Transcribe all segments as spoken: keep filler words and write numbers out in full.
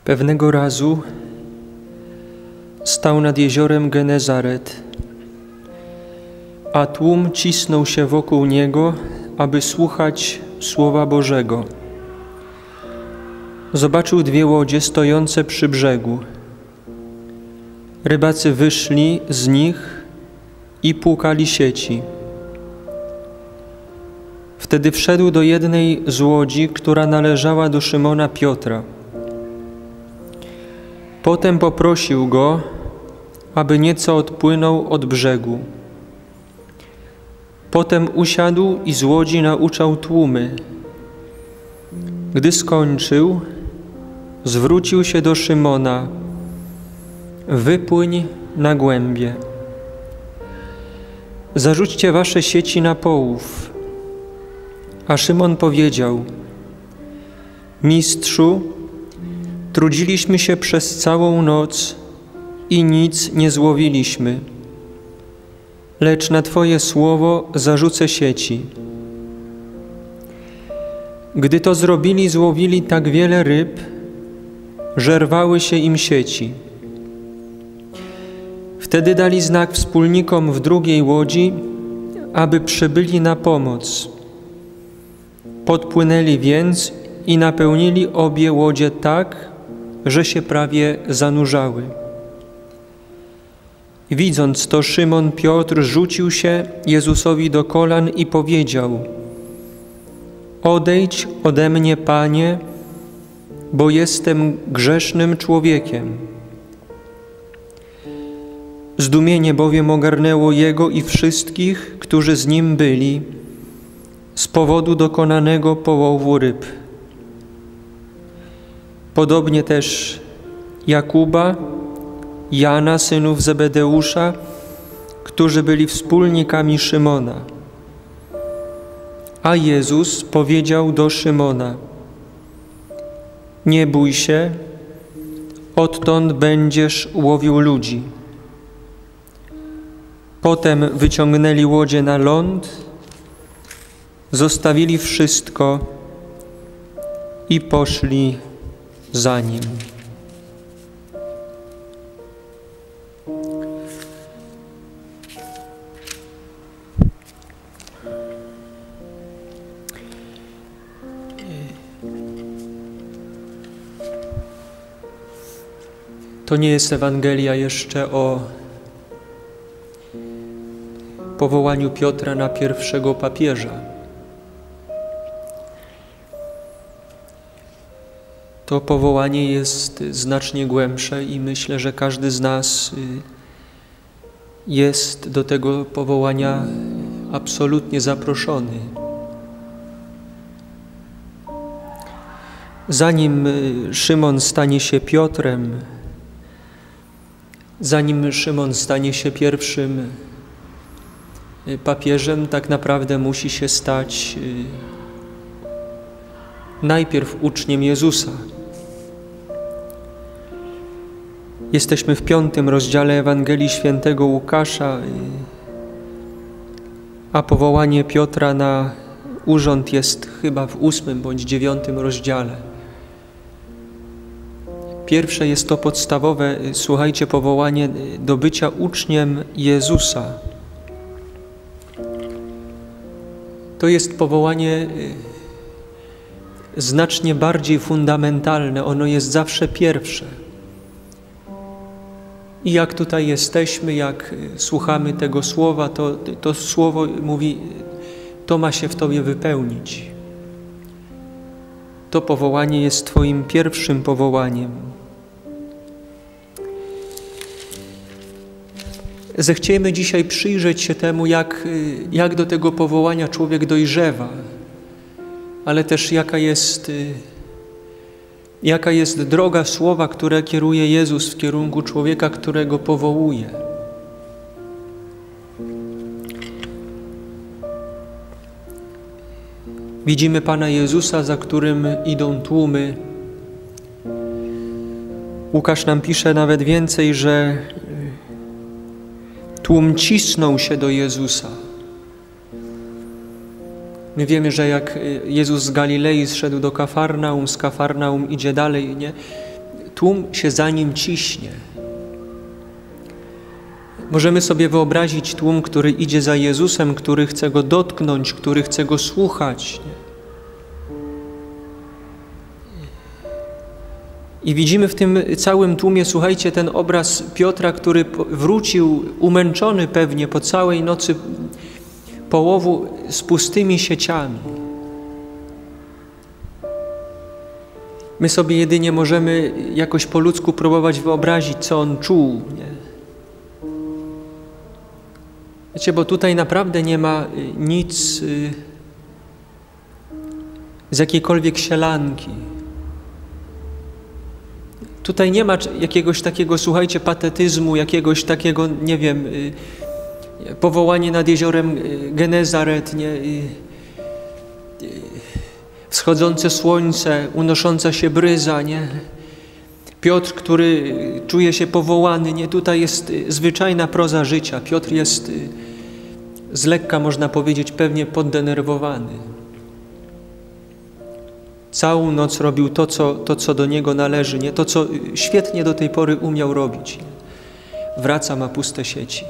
Pewnego razu stał nad jeziorem Genezaret, a tłum cisnął się wokół niego, aby słuchać Słowa Bożego. Zobaczył dwie łodzie stojące przy brzegu. Rybacy wyszli z nich i płukali sieci. Wtedy wszedł do jednej z łodzi, która należała do Szymona Piotra. Potem poprosił go, aby nieco odpłynął od brzegu. Potem usiadł i z łodzi nauczał tłumy. Gdy skończył, zwrócił się do Szymona: wypłyń na głębie. Zarzućcie wasze sieci na połów. A Szymon powiedział: Mistrzu, trudziliśmy się przez całą noc i nic nie złowiliśmy, lecz na Twoje słowo zarzucę sieci. Gdy to zrobili, złowili tak wiele ryb, że rwały się im sieci. Wtedy dali znak wspólnikom w drugiej łodzi, aby przybyli na pomoc. Podpłynęli więc i napełnili obie łodzie tak, że się prawie zanurzały. Widząc to, Szymon Piotr rzucił się Jezusowi do kolan i powiedział: odejdź ode mnie, Panie, bo jestem grzesznym człowiekiem. Zdumienie bowiem ogarnęło jego i wszystkich, którzy z nim byli, z powodu dokonanego połowu ryb. Podobnie też Jakuba, Jana, synów Zebedeusza, którzy byli wspólnikami Szymona. A Jezus powiedział do Szymona: nie bój się, odtąd będziesz łowił ludzi. Potem wyciągnęli łodzie na ląd, zostawili wszystko i poszli za Nim. To nie jest Ewangelia jeszcze o powołaniu Piotra na pierwszego papieża. To powołanie jest znacznie głębsze i myślę, że każdy z nas jest do tego powołania absolutnie zaproszony. Zanim Szymon stanie się Piotrem, zanim Szymon stanie się pierwszym papieżem, tak naprawdę musi się stać najpierw uczniem Jezusa. Jesteśmy w piątym rozdziale Ewangelii Świętego Łukasza, a powołanie Piotra na urząd jest chyba w ósmym bądź dziewiątym rozdziale. Pierwsze jest to podstawowe, słuchajcie, powołanie do bycia uczniem Jezusa. To jest powołanie znacznie bardziej fundamentalne, ono jest zawsze pierwsze. I jak tutaj jesteśmy, jak słuchamy tego słowa, to, to słowo mówi, to ma się w Tobie wypełnić. To powołanie jest Twoim pierwszym powołaniem. Zechciejmy dzisiaj przyjrzeć się temu, jak, jak do tego powołania człowiek dojrzewa, ale też jaka jest, jaka jest droga słowa, które kieruje Jezus w kierunku człowieka, którego powołuje. Widzimy Pana Jezusa, za którym idą tłumy. Łukasz nam pisze nawet więcej, że tłum cisnął się do Jezusa. My wiemy, że jak Jezus z Galilei zszedł do Kafarnaum, z Kafarnaum idzie dalej, nie? tłum się za nim ciśnie. Możemy sobie wyobrazić tłum, który idzie za Jezusem, który chce Go dotknąć, który chce Go słuchać. I widzimy w tym całym tłumie, słuchajcie, ten obraz Piotra, który wrócił umęczony pewnie po całej nocy połowu z pustymi sieciami. My sobie jedynie możemy jakoś po ludzku próbować wyobrazić, co on czuł, nie? Wiecie, bo tutaj naprawdę nie ma nic z jakiejkolwiek sielanki. Tutaj nie ma jakiegoś takiego, słuchajcie, patetyzmu, jakiegoś takiego, nie wiem, powołanie nad jeziorem Genezaret, nie? Wschodzące słońce, unosząca się bryza, nie? Piotr, który czuje się powołany, nie? Tutaj jest zwyczajna proza życia. Piotr jest z lekka, można powiedzieć, pewnie poddenerwowany. Całą noc robił to, co, to, co do niego należy, nie? To, co świetnie do tej pory umiał robić. Nie? Wraca, ma puste sieci.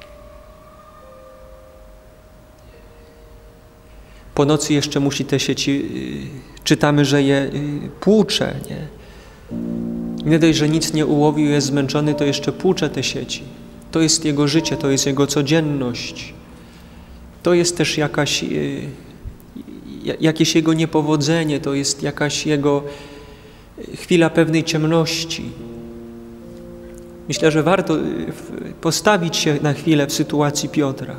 Po nocy jeszcze musi te sieci, czytamy, że je płucze, nie? Nie dość, że nic nie ułowił, jest zmęczony, to jeszcze płucze te sieci. To jest jego życie, to jest jego codzienność. To jest też jakaś, jakieś jego niepowodzenie, to jest jakaś jego chwila pewnej ciemności. Myślę, że warto postawić się na chwilę w sytuacji Piotra.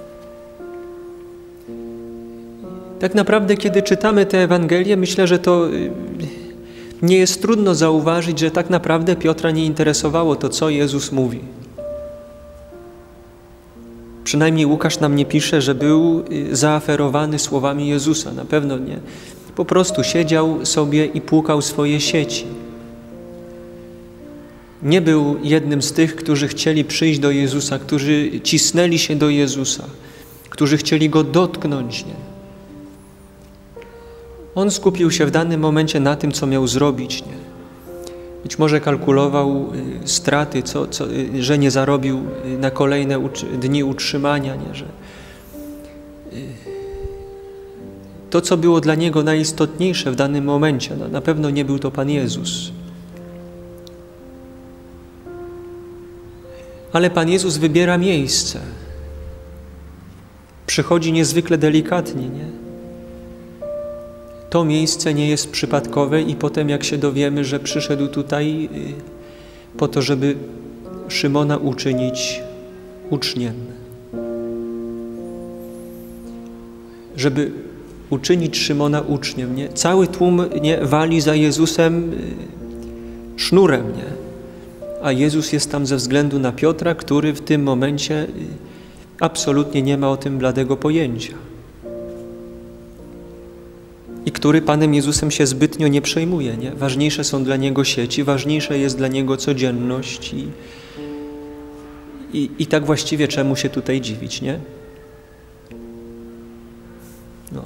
Tak naprawdę, kiedy czytamy tę Ewangelię, myślę, że to nie jest trudno zauważyć, że tak naprawdę Piotra nie interesowało to, co Jezus mówi. Przynajmniej Łukasz nam nie pisze, że był zaaferowany słowami Jezusa. Na pewno nie. Po prostu siedział sobie i płukał swoje sieci. Nie był jednym z tych, którzy chcieli przyjść do Jezusa, którzy cisnęli się do Jezusa, którzy chcieli Go dotknąć. Nie? On skupił się w danym momencie na tym, co miał zrobić. Nie? Być może kalkulował straty, co, co, że nie zarobił na kolejne dni utrzymania, nie? Że to, co było dla niego najistotniejsze w danym momencie, no, na pewno nie był to Pan Jezus. Ale Pan Jezus wybiera miejsce. Przychodzi niezwykle delikatnie, nie? To miejsce nie jest przypadkowe i potem jak się dowiemy, że przyszedł tutaj po to, żeby Szymona uczynić uczniem. Żeby uczynić Szymona uczniem, nie? Cały tłum nie wali za Jezusem sznurem, nie? A Jezus jest tam ze względu na Piotra, który w tym momencie absolutnie nie ma o tym bladego pojęcia. I który Panem Jezusem się zbytnio nie przejmuje. Nie? Ważniejsze są dla Niego sieci, ważniejsza jest dla Niego codzienność i, i, i tak właściwie czemu się tutaj dziwić, nie? No.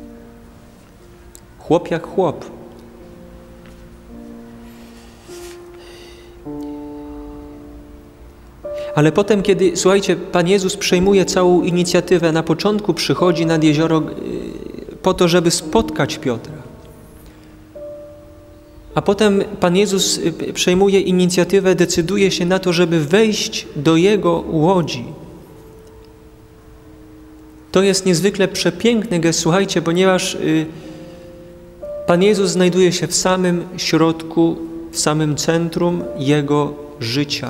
Chłop jak chłop. Ale potem, kiedy, słuchajcie, Pan Jezus przejmuje całą inicjatywę, na początku przychodzi nad jezioro po to, żeby spotkać Piotra. A potem Pan Jezus przejmuje inicjatywę, decyduje się na to, żeby wejść do Jego łodzi. To jest niezwykle przepiękny gest, słuchajcie, ponieważ Pan Jezus znajduje się w samym środku, w samym centrum Jego życia.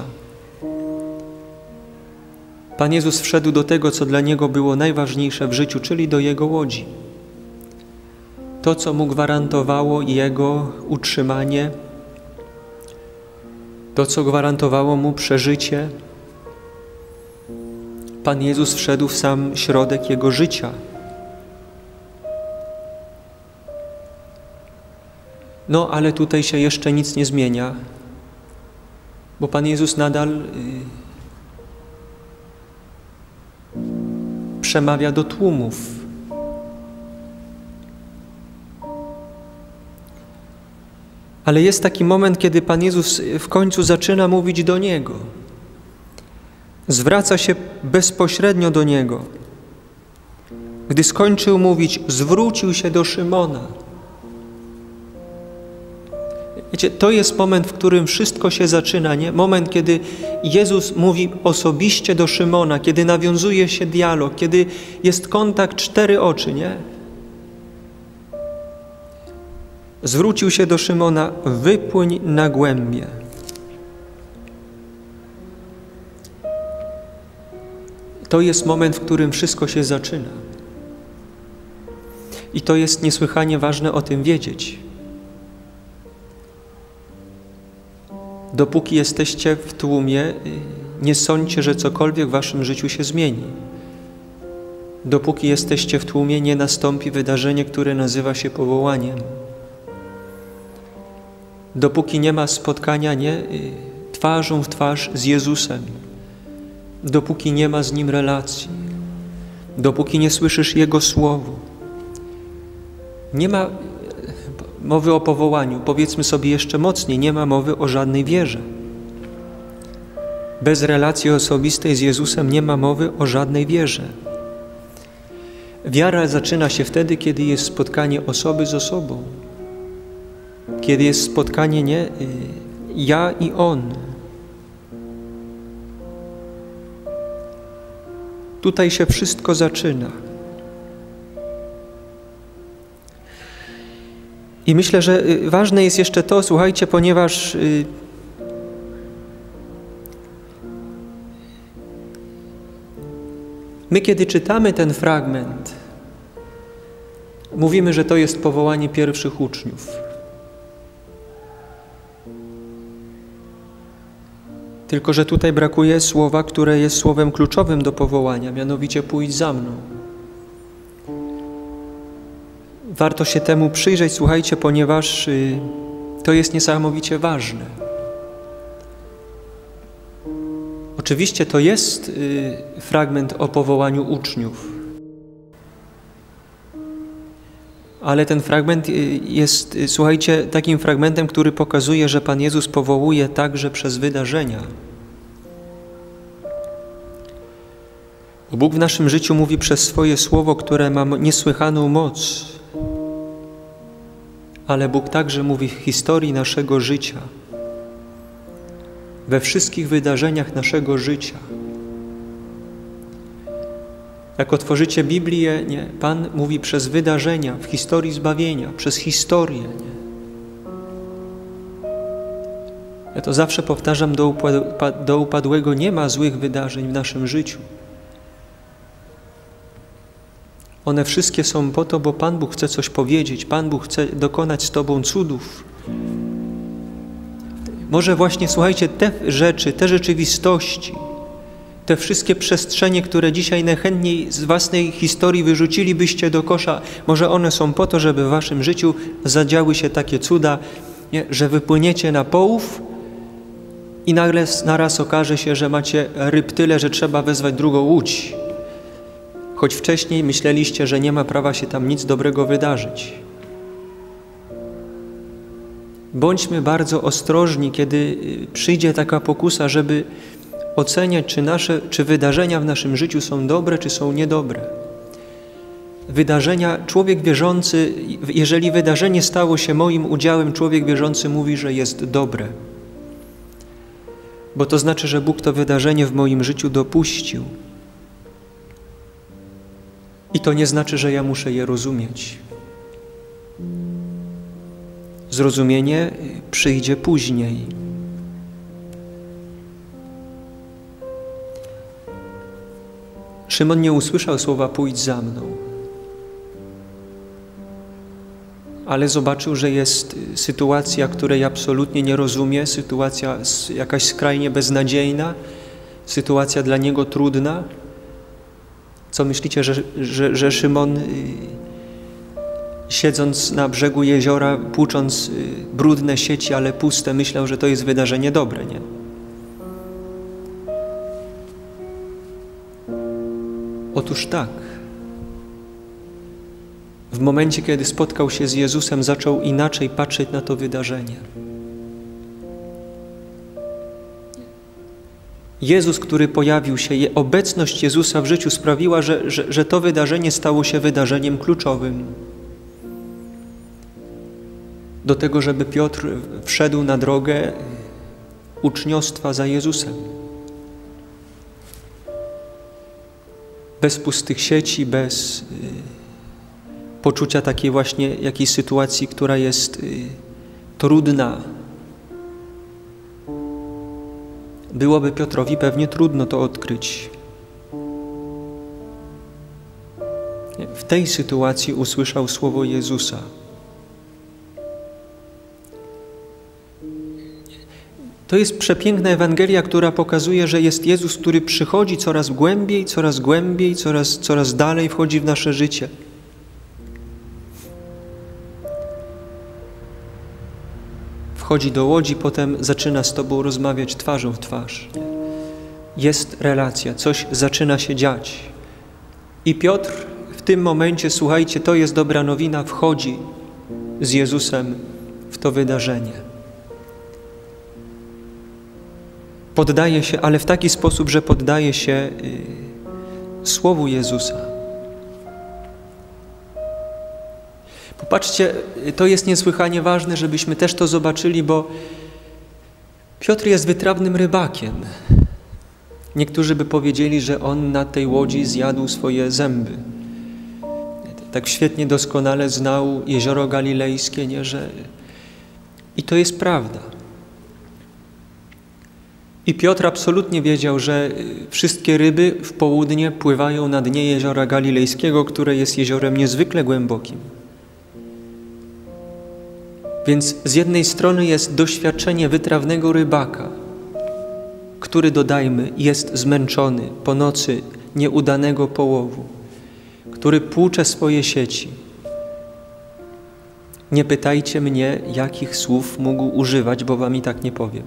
Pan Jezus wszedł do tego, co dla Niego było najważniejsze w życiu, czyli do Jego łodzi. To, co Mu gwarantowało Jego utrzymanie, to, co gwarantowało Mu przeżycie. Pan Jezus wszedł w sam środek Jego życia. No, ale tutaj się jeszcze nic nie zmienia, bo Pan Jezus nadal y, przemawia do tłumów. Ale jest taki moment, kiedy Pan Jezus w końcu zaczyna mówić do niego. Zwraca się bezpośrednio do niego. Gdy skończył mówić, zwrócił się do Szymona. Wiecie, to jest moment, w którym wszystko się zaczyna, nie? Moment, kiedy Jezus mówi osobiście do Szymona, kiedy nawiązuje się dialog, kiedy jest kontakt cztery oczy, nie? Zwrócił się do Szymona, wypłyń na głębie. To jest moment, w którym wszystko się zaczyna. I to jest niesłychanie ważne o tym wiedzieć. Dopóki jesteście w tłumie, nie sądźcie, że cokolwiek w waszym życiu się zmieni. Dopóki jesteście w tłumie, nie nastąpi wydarzenie, które nazywa się powołaniem. Dopóki nie ma spotkania, nie, twarzą w twarz z Jezusem. Dopóki nie ma z Nim relacji. Dopóki nie słyszysz Jego słowu. Nie ma mowy o powołaniu. Powiedzmy sobie jeszcze mocniej, nie ma mowy o żadnej wierze. Bez relacji osobistej z Jezusem nie ma mowy o żadnej wierze. Wiara zaczyna się wtedy, kiedy jest spotkanie osoby z osobą. Kiedy jest spotkanie nie ja i On. Tutaj się wszystko zaczyna. I myślę, że ważne jest jeszcze to, słuchajcie, ponieważ my, kiedy czytamy ten fragment, mówimy, że to jest powołanie pierwszych uczniów. Tylko że tutaj brakuje słowa, które jest słowem kluczowym do powołania, mianowicie pójdź za mną. Warto się temu przyjrzeć, słuchajcie, ponieważ y, to jest niesamowicie ważne. Oczywiście to jest y, fragment o powołaniu uczniów, ale ten fragment y, jest, y, słuchajcie, takim fragmentem, który pokazuje, że Pan Jezus powołuje także przez wydarzenia. Bóg w naszym życiu mówi przez swoje słowo, które ma niesłychaną moc. Ale Bóg także mówi w historii naszego życia, we wszystkich wydarzeniach naszego życia. Jak otworzycie Biblię, nie, Pan mówi przez wydarzenia w historii zbawienia, przez historię. Nie. Ja to zawsze powtarzam do, upad do upadłego, nie ma złych wydarzeń w naszym życiu. One wszystkie są po to, bo Pan Bóg chce coś powiedzieć, Pan Bóg chce dokonać z Tobą cudów. Może właśnie, słuchajcie, te rzeczy, te rzeczywistości, te wszystkie przestrzenie, które dzisiaj najchętniej z własnej historii wyrzucilibyście do kosza, może one są po to, żeby w waszym życiu zadziały się takie cuda, nie? Że wypłyniecie na połów i nagle naraz okaże się, że macie ryb tyle, że trzeba wezwać drugą łódź. Choć wcześniej myśleliście, że nie ma prawa się tam nic dobrego wydarzyć. Bądźmy bardzo ostrożni, kiedy przyjdzie taka pokusa, żeby oceniać, czy nasze, czy wydarzenia w naszym życiu są dobre, czy są niedobre. Wydarzenia, człowiek wierzący, jeżeli wydarzenie stało się moim udziałem, człowiek wierzący mówi, że jest dobre. Bo to znaczy, że Bóg to wydarzenie w moim życiu dopuścił. I to nie znaczy, że ja muszę je rozumieć. Zrozumienie przyjdzie później. Szymon nie usłyszał słowa pójdź za mną, ale zobaczył, że jest sytuacja, której absolutnie nie rozumie, sytuacja jakaś skrajnie beznadziejna, sytuacja dla niego trudna. Co myślicie, że, że, że Szymon, siedząc na brzegu jeziora, płucząc brudne sieci, ale puste, myślał, że to jest wydarzenie dobre, nie? Otóż tak. w momencie, kiedy spotkał się z Jezusem, zaczął inaczej patrzeć na to wydarzenie. Jezus, który pojawił się, obecność Jezusa w życiu sprawiła, że, że, że to wydarzenie stało się wydarzeniem kluczowym do tego, żeby Piotr wszedł na drogę uczniostwa za Jezusem. Bez pustych sieci, bez y, poczucia takiej właśnie jakiejś sytuacji, która jest y, trudna. Byłoby Piotrowi pewnie trudno to odkryć. W tej sytuacji usłyszał słowo Jezusa. To jest przepiękna Ewangelia, która pokazuje, że jest Jezus, który przychodzi coraz głębiej, coraz głębiej, coraz, coraz dalej wchodzi w nasze życie. Wchodzi do łodzi, potem zaczyna z Tobą rozmawiać twarzą w twarz. Jest relacja, coś zaczyna się dziać. I Piotr w tym momencie, słuchajcie, to jest dobra nowina, wchodzi z Jezusem w to wydarzenie. Poddaje się, ale w taki sposób, że poddaje się y, Słowu Jezusa. Popatrzcie, to jest niesłychanie ważne, żebyśmy też to zobaczyli, bo Piotr jest wytrawnym rybakiem. Niektórzy by powiedzieli, że on na tej łodzi zjadł swoje zęby. Tak świetnie, doskonale znał jezioro galilejskie, nie, że... I to jest prawda. I Piotr absolutnie wiedział, że wszystkie ryby w południe pływają na dnie jeziora galilejskiego, które jest jeziorem niezwykle głębokim. Więc z jednej strony jest doświadczenie wytrawnego rybaka, który, dodajmy, jest zmęczony po nocy nieudanego połowu, który płucze swoje sieci. Nie pytajcie mnie, jakich słów mógł używać, bo wam i tak nie powiem.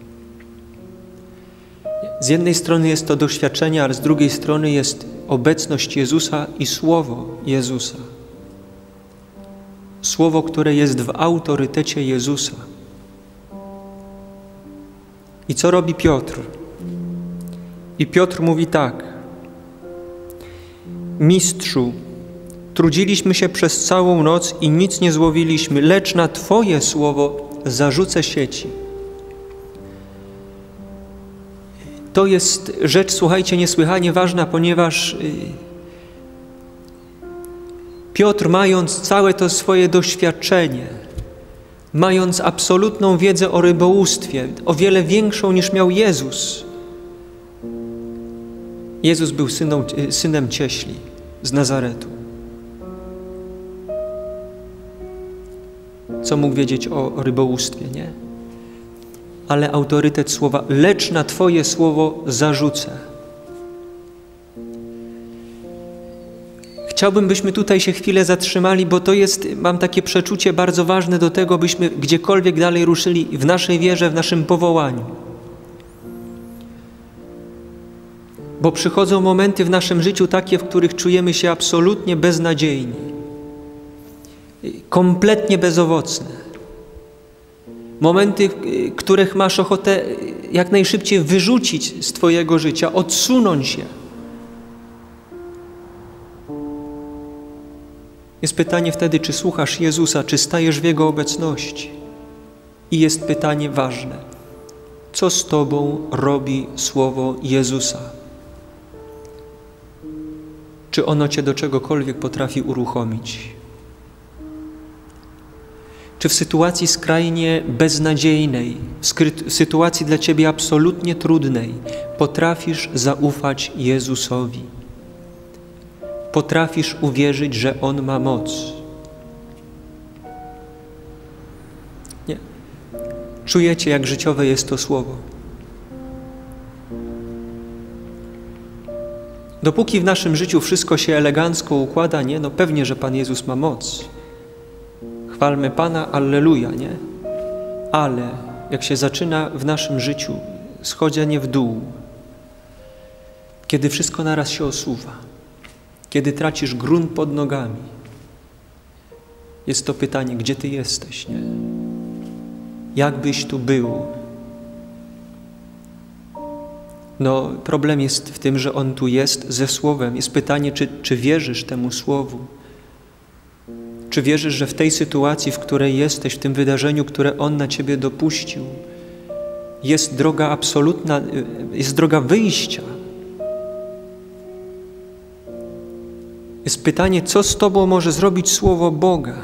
Z jednej strony jest to doświadczenie, ale z drugiej strony jest obecność Jezusa i Słowo Jezusa. Słowo, które jest w autorytecie Jezusa. I co robi Piotr? I Piotr mówi tak: Mistrzu, trudziliśmy się przez całą noc i nic nie złowiliśmy, lecz na Twoje słowo zarzucę sieci. To jest rzecz, słuchajcie, niesłychanie ważna, ponieważ Piotr, mając całe to swoje doświadczenie, mając absolutną wiedzę o rybołówstwie, o wiele większą niż miał Jezus. Jezus był syną, synem cieśli z Nazaretu. Co mógł wiedzieć o, o rybołówstwie, nie? Ale autorytet słowa, lecz na Twoje słowo zarzucę. Chciałbym, byśmy tutaj się chwilę zatrzymali, bo to jest, mam takie przeczucie bardzo ważne do tego, byśmy gdziekolwiek dalej ruszyli w naszej wierze, w naszym powołaniu. Bo przychodzą momenty w naszym życiu takie, w których czujemy się absolutnie beznadziejni, kompletnie bezowocne. Momenty, których masz ochotę jak najszybciej wyrzucić z Twojego życia, odsunąć się. Jest pytanie wtedy, czy słuchasz Jezusa, czy stajesz w Jego obecności. I jest pytanie ważne. Co z Tobą robi Słowo Jezusa? Czy ono Cię do czegokolwiek potrafi uruchomić? Czy w sytuacji skrajnie beznadziejnej, w sytuacji dla Ciebie absolutnie trudnej, potrafisz zaufać Jezusowi? Potrafisz uwierzyć, że On ma moc? Nie. Czujecie, jak życiowe jest to słowo. Dopóki w naszym życiu wszystko się elegancko układa, nie? No pewnie, że Pan Jezus ma moc. Chwalmy Pana, alleluja, nie? Ale jak się zaczyna w naszym życiu schodzenie w dół, kiedy wszystko naraz się osuwa, kiedy tracisz grunt pod nogami, Jest to pytanie, gdzie Ty jesteś, nie? Jak byś tu był? No, problem jest w tym, że On tu jest ze Słowem. Jest pytanie, czy, czy wierzysz temu Słowu? Czy wierzysz, że w tej sytuacji, w której jesteś, w tym wydarzeniu, które On na Ciebie dopuścił, jest droga absolutna, jest droga wyjścia? Jest pytanie, co z Tobą może zrobić Słowo Boga?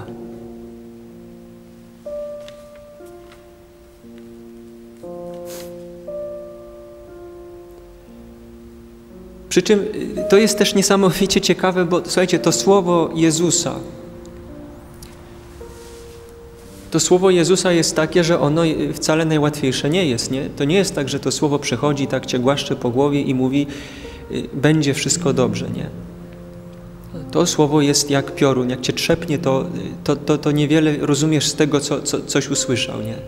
Przy czym to jest też niesamowicie ciekawe, bo słuchajcie, to Słowo Jezusa, to Słowo Jezusa jest takie, że ono wcale najłatwiejsze nie jest, nie? To nie jest tak, że to Słowo przychodzi, tak Cię głaszcze po głowie i mówi, będzie wszystko dobrze, nie? To Słowo jest jak piorun, jak Cię trzepnie, to, to, to, to niewiele rozumiesz z tego, co, co, coś usłyszał, nie?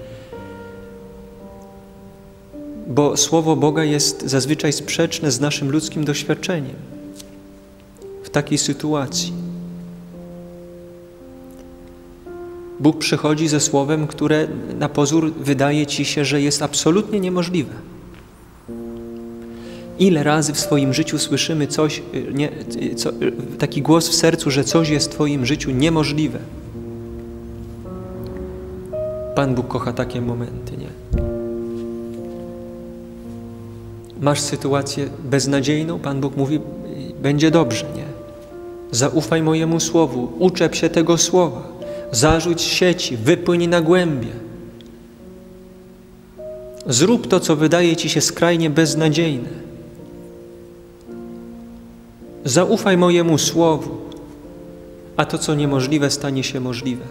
Bo Słowo Boga jest zazwyczaj sprzeczne z naszym ludzkim doświadczeniem w takiej sytuacji. Bóg przychodzi ze Słowem, które na pozór wydaje Ci się, że jest absolutnie niemożliwe. Ile razy w swoim życiu słyszymy coś, nie, co, taki głos w sercu, że coś jest w Twoim życiu niemożliwe. Pan Bóg kocha takie momenty, nie? Masz sytuację beznadziejną, Pan Bóg mówi, będzie dobrze, nie? Zaufaj mojemu Słowu, uczep się tego Słowa, zarzuć sieci, wypłyń na głębie. Zrób to, co wydaje Ci się skrajnie beznadziejne. Zaufaj mojemu Słowu, a to, co niemożliwe, stanie się możliwe.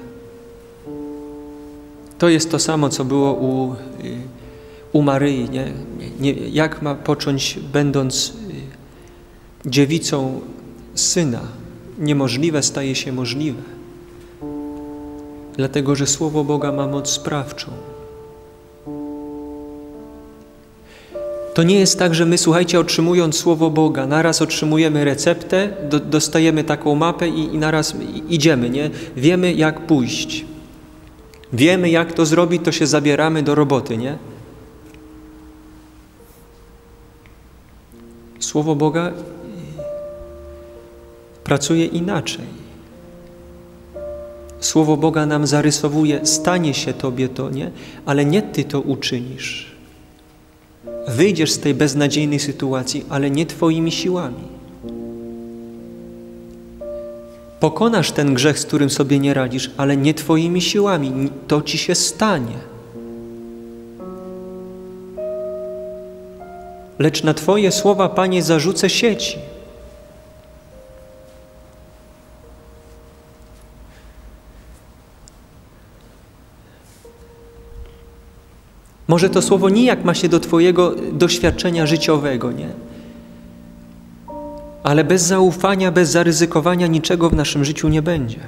To jest to samo, co było u, u Maryi, nie? Nie, jak ma począć, będąc dziewicą syna? Niemożliwe staje się możliwe. Dlatego, że Słowo Boga ma moc sprawczą. To nie jest tak, że my, słuchajcie, otrzymując Słowo Boga, naraz otrzymujemy receptę, do, dostajemy taką mapę i, i naraz idziemy, nie? Wiemy, jak pójść. Wiemy, jak to zrobić, to się zabieramy do roboty, nie? Słowo Boga pracuje inaczej. Słowo Boga nam zarysowuje, stanie się Tobie to, nie? Ale nie Ty to uczynisz. Wyjdziesz z tej beznadziejnej sytuacji, ale nie Twoimi siłami. Pokonasz ten grzech, z którym sobie nie radzisz, ale nie Twoimi siłami. To Ci się stanie. Lecz na Twoje słowa, Panie, zarzucę sieci. Może to słowo nijak ma się do Twojego doświadczenia życiowego, nie? Ale bez zaufania, bez zaryzykowania niczego w naszym życiu nie będzie.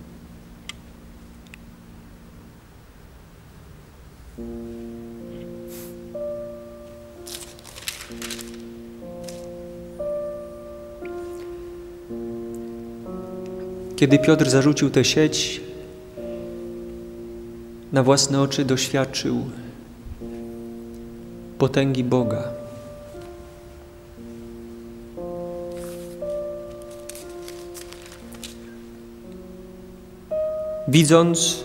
Kiedy Piotr zarzucił tę sieć, na własne oczy doświadczył potęgi Boga. Widząc,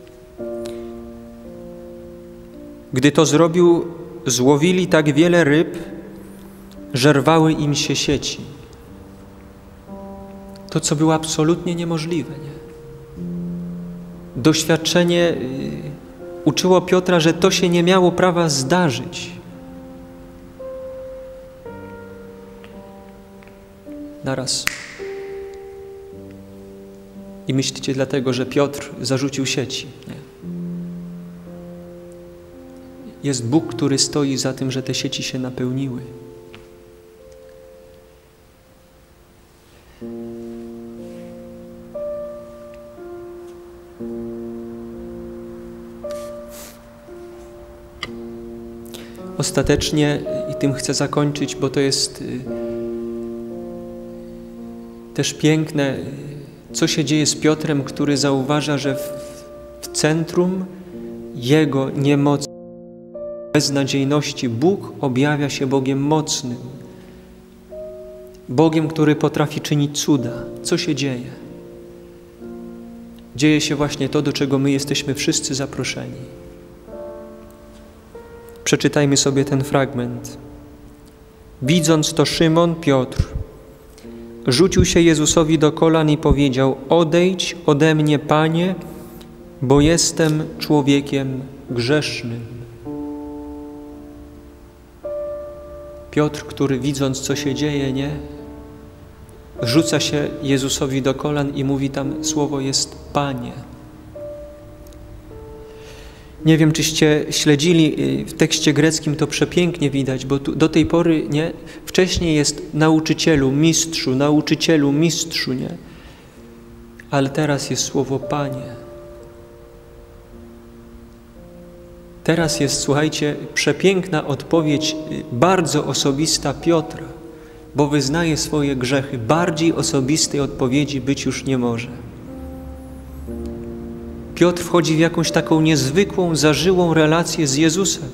gdy to zrobił, złowili tak wiele ryb, że rwały im się sieci. To, co było absolutnie niemożliwe, nie? Doświadczenie uczyło Piotra, że to się nie miało prawa zdarzyć. Naraz. I myślicie dlatego, że Piotr zarzucił sieci. Nie. Jest Bóg, który stoi za tym, że te sieci się napełniły. Ostatecznie, i tym chcę zakończyć, bo to jest też piękne, Co się dzieje z Piotrem, który zauważa, że w, w centrum jego niemocy, beznadziejności Bóg objawia się Bogiem mocnym, Bogiem, który potrafi czynić cuda. Co się dzieje? Dzieje się właśnie to, do czego my jesteśmy wszyscy zaproszeni. Przeczytajmy sobie ten fragment. Widząc to, Szymon Piotr rzucił się Jezusowi do kolan i powiedział: odejdź ode mnie, Panie, bo jestem człowiekiem grzesznym. Piotr, który widząc, co się dzieje, nie? Rzuca się Jezusowi do kolan i mówi tam, słowo jest Panie. Nie wiem, czyście śledzili, w tekście greckim to przepięknie widać, bo tu, do tej pory, nie? Wcześniej jest nauczycielu, mistrzu, nauczycielu, mistrzu, nie? Ale teraz jest słowo Panie. Teraz jest, słuchajcie, przepiękna odpowiedź, bardzo osobista Piotra, bo wyznaje swoje grzechy. Bardziej osobistej odpowiedzi być już nie może. Piotr wchodzi w jakąś taką niezwykłą, zażyłą relację z Jezusem.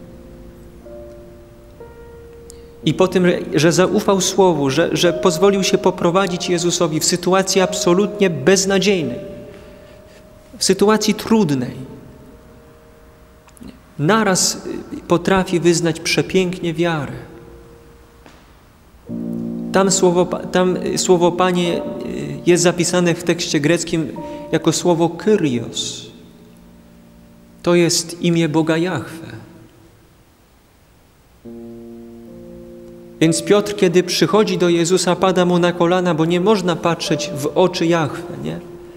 I po tym, że zaufał Słowu, że, że pozwolił się poprowadzić Jezusowi w sytuacji absolutnie beznadziejnej, w sytuacji trudnej, naraz potrafi wyznać przepięknie wiarę. Tam słowo, tam słowo Panie jest zapisane w tekście greckim jako słowo Kyrios. To jest imię Boga Jahwe. Więc Piotr, kiedy przychodzi do Jezusa, pada mu na kolana, bo nie można patrzeć w oczy Jahwe, nie?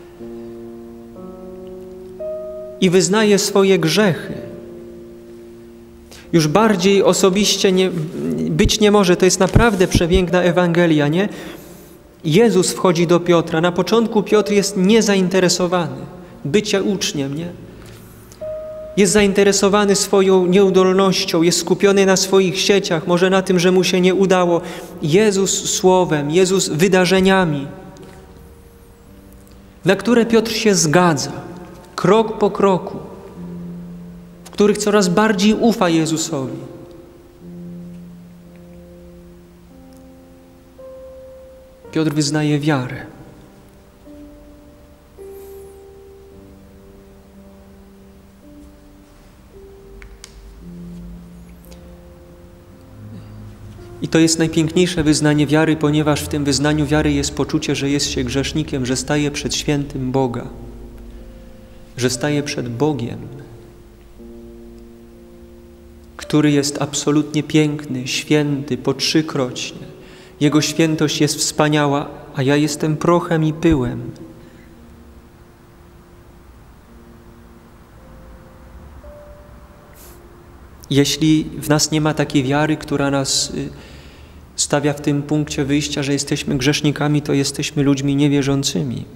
I wyznaje swoje grzechy. Już bardziej osobiście nie, być nie może. To jest naprawdę przepiękna Ewangelia, nie? Jezus wchodzi do Piotra. Na początku Piotr jest niezainteresowany bycia uczniem, nie? Jest zainteresowany swoją nieudolnością, jest skupiony na swoich sieciach, może na tym, że mu się nie udało. Jezus słowem, Jezus wydarzeniami, na które Piotr się zgadza, krok po kroku, w których coraz bardziej ufa Jezusowi. Piotr wyznaje wiarę. I to jest najpiękniejsze wyznanie wiary, ponieważ w tym wyznaniu wiary jest poczucie, że jest się grzesznikiem, że staje przed świętym Boga, że staje przed Bogiem, który jest absolutnie piękny, święty po trzykroćnie. Jego świętość jest wspaniała, a ja jestem prochem i pyłem. Jeśli w nas nie ma takiej wiary, która nas stawia w tym punkcie wyjścia, że jesteśmy grzesznikami, to jesteśmy ludźmi niewierzącymi.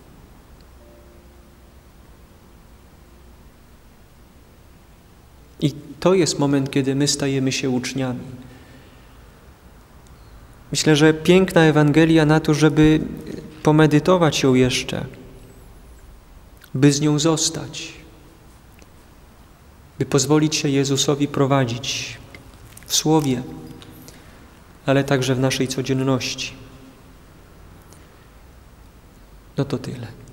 I to jest moment, kiedy my stajemy się uczniami. Myślę, że piękna Ewangelia na to, żeby pomedytować ją jeszcze, by z nią zostać, by pozwolić się Jezusowi prowadzić w Słowie, ale także w naszej codzienności. No to tyle.